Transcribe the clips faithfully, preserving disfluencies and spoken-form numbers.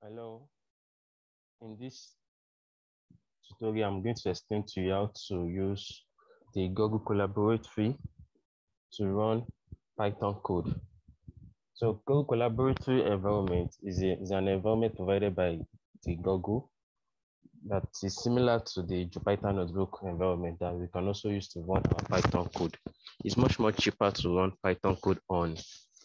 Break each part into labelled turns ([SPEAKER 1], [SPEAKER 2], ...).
[SPEAKER 1] Hello, in this tutorial, I'm going to explain to you how to use the Google Colaboratory to run Python code. So Google Colaboratory environment is, a, is an environment provided by the Google that is similar to the Jupyter Notebook environment that we can also use to run our Python code. It's much more cheaper to run Python code on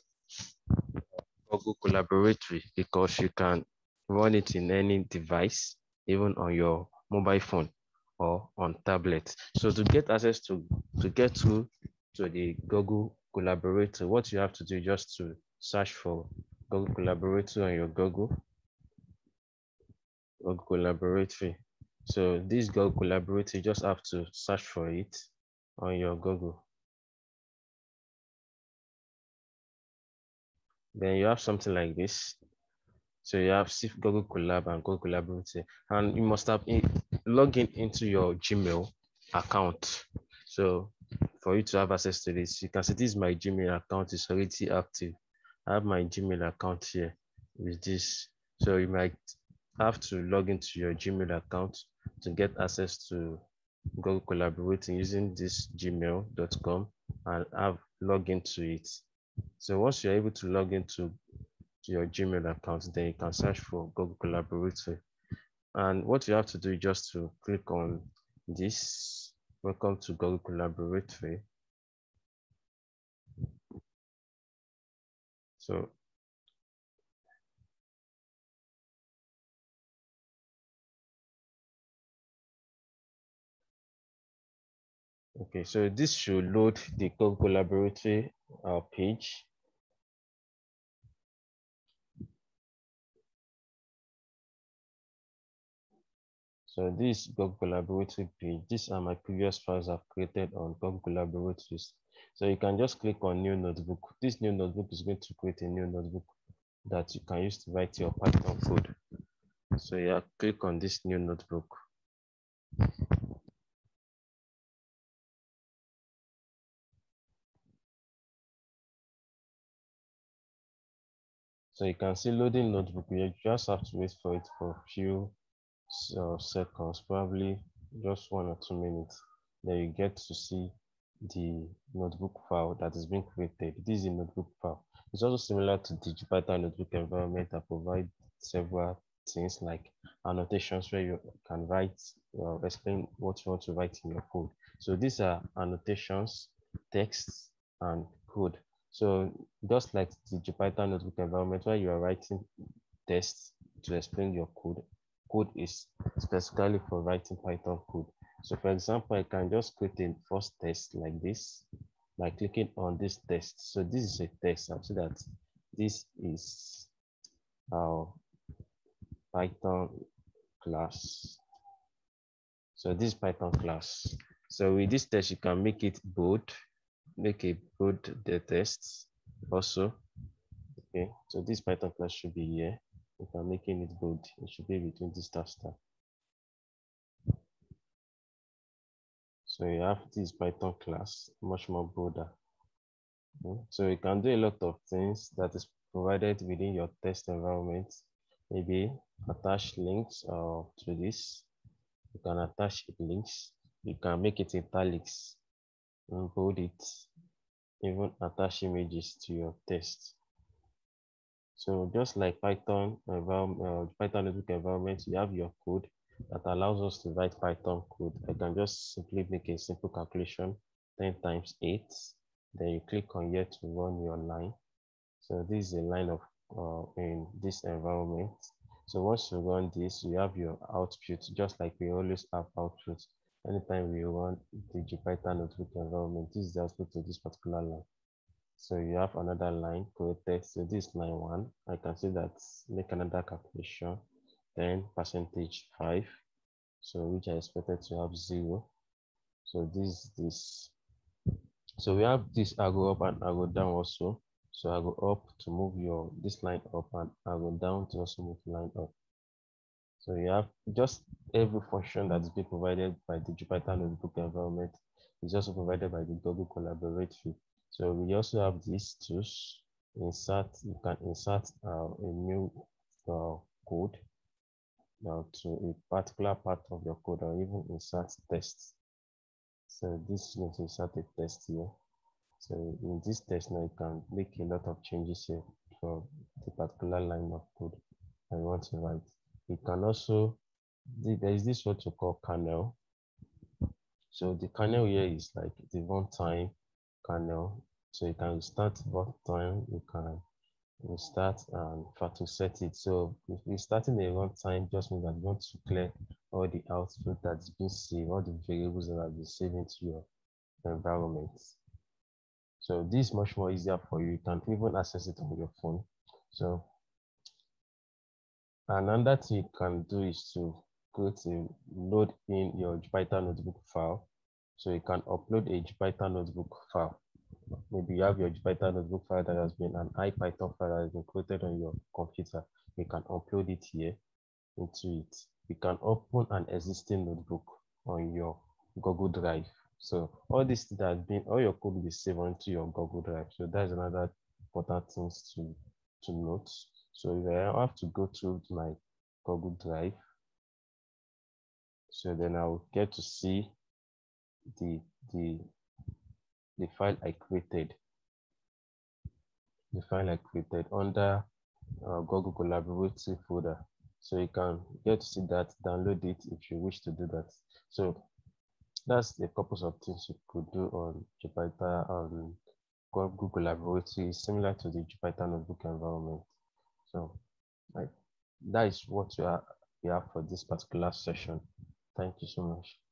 [SPEAKER 1] Google Colaboratory because you can run it in any device, even on your mobile phone or on tablet. So to get access to to get to to the Google Colaboratory, what you have to do is just to search for Google Colaboratory on your Google Google Colaboratory. So this Google Colaboratory, you just have to search for it on your Google. Then you have something like this. So you have Google Colab and Google Colaboratory, and you must have in, log in into your Gmail account. So for you to have access to this, you can see this my Gmail account is already active. I have my Gmail account here with this. So you might have to log into your Gmail account to get access to Google Colaboratory using this gmail dot com and have log into it. So once you're able to log into to your Gmail account, then you can search for Google Colaboratory. And what you have to do is just to click on this, welcome to Google Colaboratory. So okay, so this should load the Google Colaboratory uh, page. So this Google Colaboratory page, these are my previous files I've created on Google Colaboratories. So you can just click on new notebook. This new notebook is going to create a new notebook that you can use to write your Python code. So yeah, click on this new notebook. So you can see loading notebook. You just have to wait for it for a few uh, seconds, probably just one or two minutes. Then you get to see the notebook file that is being created. This is a notebook file. It's also similar to the Jupyter Notebook environment that provides several things like annotations where you can write or explain what you want to write in your code. So these are annotations, texts, and code. So just like the Jupyter Notebook environment where you are writing tests to explain your code, code is specifically for writing Python code. So for example, I can just create a first test like this by clicking on this test. So this is a test. I'll say that this is our Python class. So this Python class. So with this test, you can make it bold, make it bold the tests also. Okay, so this Python class should be here. If I'm making it bold, it should be between this star star. So you have this Python class, much more bolder. Okay. So you can do a lot of things that is provided within your test environment. Maybe attach links uh, to this. You can attach links. You can make it italics, and bold it, even attach images to your test. So just like Python environment, uh, Python notebook environment, you have your code that allows us to write Python code. I can just simply make a simple calculation, ten times eight. Then you click on here to run your line. So this is a line of uh, in this environment. So once you run this, you have your output, just like we always have output. Anytime we run the Jupyter notebook environment, this is the output to this particular line. So you have another line created. So this line one, I can see that make another calculation, then percentage five. So which I expected to have zero. So this this. So we have this arrow up and arrow down also. So I go up to move your this line up and I go down to also move the line up. So you have just every function that is being provided by the Jupyter Notebook environment is also provided by the Google Colaboratory. So we also have these tools. Insert, you can insert uh, a new uh, code now to a particular part of your code, or even insert tests. So this is going to insert a test here. So in this test now, you can make a lot of changes here for the particular line of code I want to write. You can also, there is this what you call kernel. So the kernel here is like the runtime kernel. So you can start runtime, you can restart and try to set it. So if we're starting a runtime, just means that you want to clear all the output that's been saved, all the variables that have been saved into your environment. So this is much more easier for you. You can even access it on your phone. So another thing you can do is to create a load in your Jupyter notebook file. So you can upload a Jupyter notebook file. Maybe you have your Jupyter notebook file that has been an IPython file that has been created on your computer. You can upload it here into it. You can open an existing notebook on your Google Drive. So all this that has been, all your code will be saved onto your Google Drive. So that's another important thing to, to note. So if I have to go to my Google Drive, so then I will get to see the the the file I created. The file I created under uh, Google Collaborative folder. So you can get to see that, download it if you wish to do that. So that's the purpose of things you could do on Jupyter and Google Collaborative, similar to the Jupyter Notebook environment. So like, that is what you, are, you have for this particular session. Thank you so much.